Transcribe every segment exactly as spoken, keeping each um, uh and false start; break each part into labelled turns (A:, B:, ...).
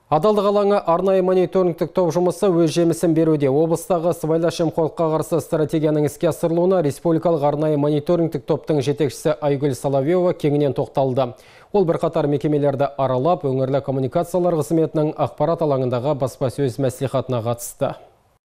A: Адалдық алаңы арнайы мониторингтік топ жұмысы өз жемісін беруде. Облыстағы сыбайлас жемқорлыққа қарсы стратегияның іске асырылуына республикалық арнайы мониторингтік топтың жетекшісі Айгүл Соловьева кеңінен тоқталды. Ол бірқатар мекемелерді аралап, өңірлік коммуникациялар қызметінің ақпарат алаңындағы баспасөз мәслихатына қатысты.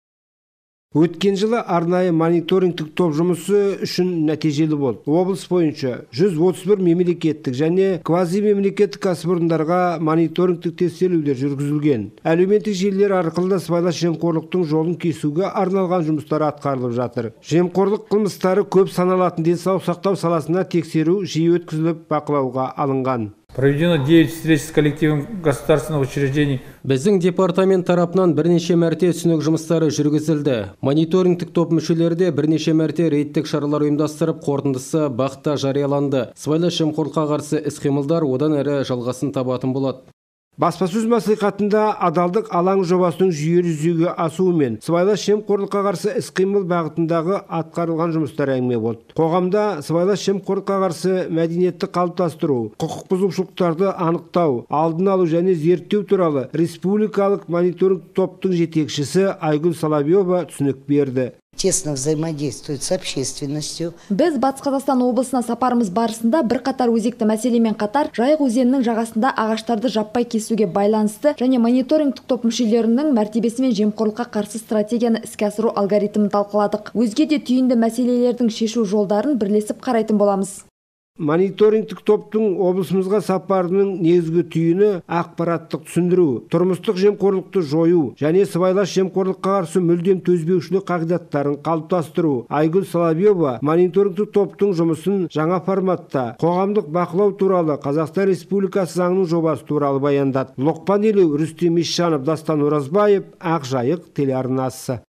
B: Өткен жылы арнайы мониторингтік топ жұмысы үшін нәтижелі болды. Облыс бойынша жүз отыз бір мемлекеттік және квазимемлекеттік кәсіпорындарға мониторингтік тексерулер жүргізілген. Әлеуметтік желілер арқылы да сыбайлас жемқорлықтың жолын кесуге арналған жұмыстар атқарылып жатыр. Жемқорлық қылмыстары көп саналатын денсаулық сақтау саласына тексеру жиі өткізіліп бақылауға алынған.
C: Проведено девять встреч с коллективом государственных учреждений.
A: Біздің департамент тарапынан бірнеше мәрте түсінік жұмыстары жүргізілді. Мониторингтік топ мүшелері де бірнеше мәрте рейдтік шаралар ұйымдастырып, қорытындысы бақта жарияланды. Сыбайлас жемқорлыққа қарсы іс-қимылдар одан әрі жалғасын табатын болады.
B: Баспасөз мәслихатында адалдық алаң жобасының жүйелі жүзеге асуымен сыбайлас жемқорлыққа қарсы іс-қимыл бағытындағы атқарылған жұмыстар әңгіме болды. Қоғамда сыбайлас жемқорлыққа қарсы мәдениетті қалыптастыру, құқық бұзушылықтарды анықтау, алдын алу және зерттеу туралы республикалық мониторинг топтың жетекшісі Айгүл Соловьева түсінік берді.
D: Тесно взаимодействует с общественностью.
E: Біз Батыс Қазақстан облысына сапарымыз барысында бірқатар өзекті мәселемен қатар Жайық өзенінің жағасында ағаштарды жаппай кесуге байланысты және мониторингтік топ мүшелерінің мәртебесі мен жемқорлыққа қарсы стратегияны іске асыру алгоритмін талқыладық. Өзге де түйінді мәселелердің шешу жолдарын бірлесіп қарайтын боламыз.
B: Мониторингтік топтың облысымызға сапарының негізгі түйіні ақпараттық түсіндіру, тұрмыстық жемқорлықты жою және сыбайлас жемқорлыққа қарсы мүлдем төзбеушілік қағидаттарын қалыптастыру. Айгүл Соловьева мониторингтік топтың жұмысын жаңа форматта қоғамдық бақылау туралы Қазақстан Республикасы заңының жобасы туралы баяндады. Лоқпан Елеу, Рүстем Исжанов, Дастан Оразбаев, Ақжайық телеарнасы.